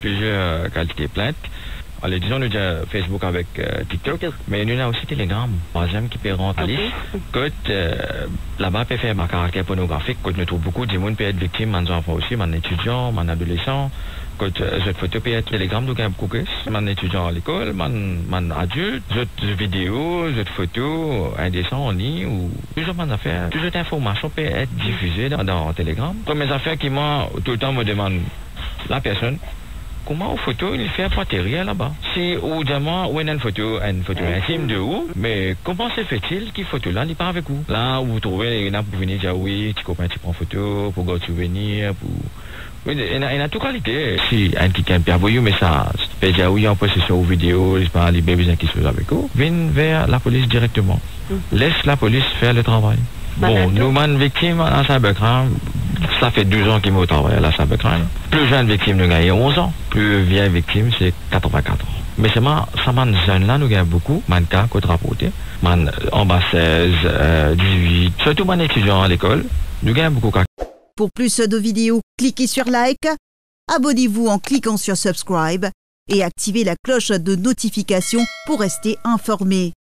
plusieurs qualités plaintes. Alors, disons, nous avons Facebook avec TikTok, mais nous avons aussi Telegram, troisième qui peut rentrer à liste. Là-bas, peut faire un caractère pornographique, quand nous trouvons beaucoup de gens peuvent être victimes, mes enfants aussi, mes étudiants, mes adolescents. Quand je photo peut être Telegram, nous avons beaucoup mes étudiants à l'école, mes adultes, je vidéos, je photos indécents en ligne, ou toujours mes affaires, toujours d'informations peuvent être diffusées dans Telegram. Comme mes affaires qui m'ont tout le temps me demandent la personne. Comment aux photos il fait pas terrible là-bas? Si ou diamant ou une photo intime de où, mais comment se fait-il qu'il photo là n'est pas avec vous? Là où vous trouvez il a pour venir dire oui, tu copain tu prends photo pour garder souvenir pour oui, il a toute qualité. Si un qui peut envoyer mais ça peut dire oui en possession ou vidéo, il pas les besoin qui sont avec vous, viens vers la police directement. Laisse la police faire le travail. Bon, nous, man victimes en cybercrime, ça fait 12 ans qu'ils m'ont travaillé à la cybercrime. Plus jeune victime, nous gagnons 11 ans. Plus vieille victime, c'est 84 ans. Mais c'est ça, man jeune là, nous gagnons beaucoup. Man cas, qu'on rapporté. Man en bas 16, 18. Surtout man étudiant à l'école, nous gagnons beaucoup. Pour plus de vidéos, cliquez sur like, abonnez-vous en cliquant sur subscribe et activez la cloche de notification pour rester informé.